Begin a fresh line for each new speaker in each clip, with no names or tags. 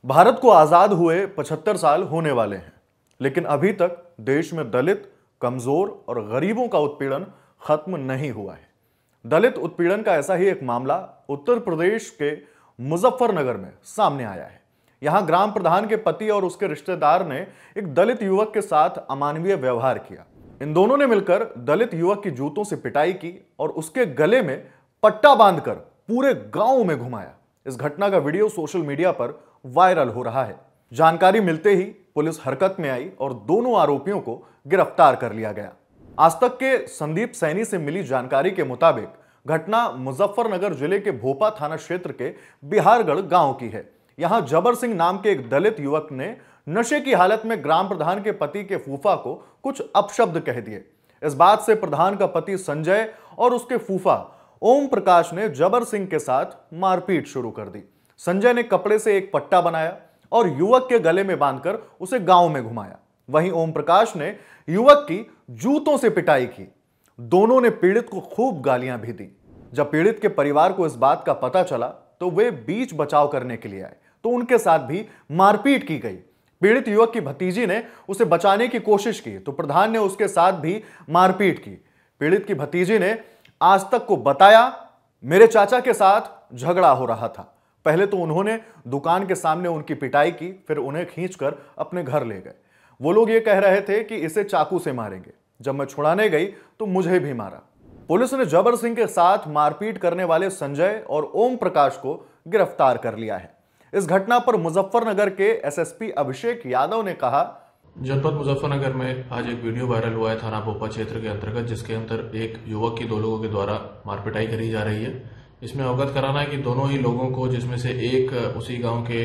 भारत को आजाद हुए 75 साल होने वाले हैं, लेकिन अभी तक देश में दलित, कमजोर और गरीबों का उत्पीड़न खत्म नहीं हुआ है। दलित उत्पीड़न का ऐसा ही एक मामला उत्तर प्रदेश के मुजफ्फरनगर में सामने आया है। यहां ग्राम प्रधान के पति और उसके रिश्तेदार ने एक दलित युवक के साथ अमानवीय व्यवहार किया। इन दोनों ने मिलकर दलित युवक की जूतों से पिटाई की और उसके गले में पट्टा बांधकर पूरे गांव में घुमाया। इस घटना का वीडियो सोशल मीडिया पर वायरल हो रहा है। जानकारी मिलते ही पुलिस हरकत में आई और दोनों आरोपियों को गिरफ्तार कर लिया गया। आज तक के संदीप सैनी से मिली जानकारी के मुताबिक घटना मुजफ्फरनगर जिले के भोपा थाना क्षेत्र के बिहारगढ़ गांव की है। यहां जबर सिंह नाम के एक दलित युवक ने नशे की हालत में ग्राम प्रधान के पति के फूफा को कुछ अपशब्द कह दिए। इस बात से प्रधान का पति संजय और उसके फूफा ओम प्रकाश ने जबर सिंह के साथ मारपीट शुरू कर दी। संजय ने कपड़े से एक पट्टा बनाया और युवक के गले में बांधकर उसे गांव में घुमाया। वहीं ओम प्रकाश ने युवक की जूतों से पिटाई की। दोनों ने पीड़ित को खूब गालियां भी दी। जब पीड़ित के परिवार को इस बात का पता चला तो वे बीच बचाव करने के लिए आए, तो उनके साथ भी मारपीट की गई। पीड़ित युवक की भतीजी ने उसे बचाने की कोशिश की तो प्रधान ने उसके साथ भी मारपीट की। पीड़ित की भतीजी ने आज तक को बताया, मेरे चाचा के साथ झगड़ा हो रहा था। पहले तो उन्होंने दुकान के सामने उनकी पिटाई की, फिर उन्हें खींचकर अपने घर ले गए। वो लोग ये कह रहे थे कि इसे चाकू से मारेंगे। जब मैं छुड़ाने गई तो मुझे भी मारा। पुलिस ने जबर सिंह के साथ मारपीट करने वाले संजय और ओम प्रकाश को गिरफ्तार कर लिया है। इस घटना पर मुजफ्फरनगर के एसएसपी अभिषेक यादव ने कहा,
जनपद मुजफ्फरनगर में आज एक वीडियो वायरल हुआ है थाना भोपा क्षेत्र के अंतर्गत, जिसके अंदर एक युवक की दो लोगों के द्वारा मारपिटाई करी जा रही है। इसमें अवगत कराना है कि दोनों ही लोगों को, जिसमें से एक उसी गांव के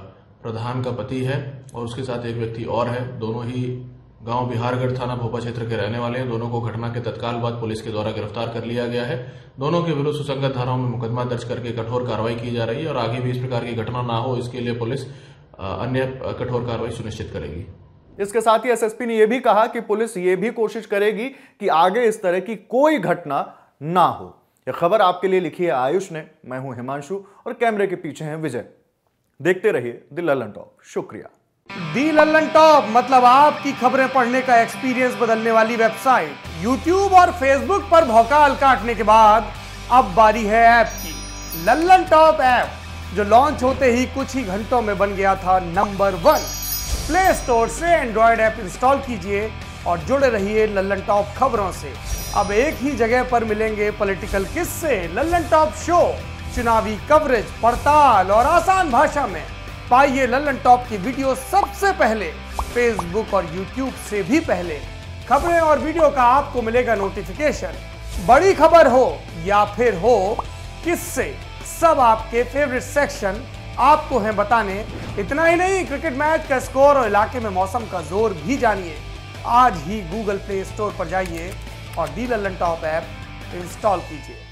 प्रधान का पति है और उसके साथ एक व्यक्ति और है, दोनों ही गांव बिहारगढ़ थाना भोपा क्षेत्र के रहने वाले हैं। दोनों को घटना के तत्काल बाद पुलिस के द्वारा गिरफ्तार कर लिया गया है। दोनों के विरुद्ध सुसंगत धाराओं में मुकदमा दर्ज करके कठोर कार्रवाई की जा रही है और आगे भी इस प्रकार की घटना ना हो, इसके लिए पुलिस अन्य कठोर कार्रवाई सुनिश्चित करेगी।
इसके साथ ही एसएसपी ने यह भी कहा कि पुलिस ये भी कोशिश करेगी कि आगे इस तरह की कोई घटना ना हो। यह खबर आपके लिए लिखी है आयुष ने। मैं हूं हिमांशु और कैमरे के पीछे हैं विजय। देखते रहिए दी लल्लन टॉप। शुक्रिया।
दी लल्लन टॉप मतलब आपकी खबरें पढ़ने का एक्सपीरियंस बदलने वाली वेबसाइट। यूट्यूब और फेसबुक पर भौकाल काटने के बाद अब बारी है ऐप की। लल्लन टॉप ऐप, जो लॉन्च होते ही कुछ ही घंटों में बन गया था नंबर 1। प्ले स्टोर से एंड्रॉयड ऐप इंस्टॉल कीजिए और जुड़े रहिए लल्लन टॉप खबरों से। अब एक ही जगह पर मिलेंगे पॉलिटिकल किस्से, लल्लन टॉप शो, चुनावी कवरेज, पड़ताल और आसान भाषा में। पाइए लल्लन टॉप की वीडियो सबसे पहले, फेसबुक और यूट्यूब से भी पहले। खबरें और वीडियो का आपको मिलेगा नोटिफिकेशन। बड़ी खबर हो या फिर हो किससे, सब आपके फेवरेट सेक्शन आपको हैं बताने। इतना ही नहीं, क्रिकेट मैच का स्कोर और इलाके में मौसम का जोर भी जानिए। आज ही गूगल प्ले स्टोर पर जाइए और the Lallan top app install कीजिए।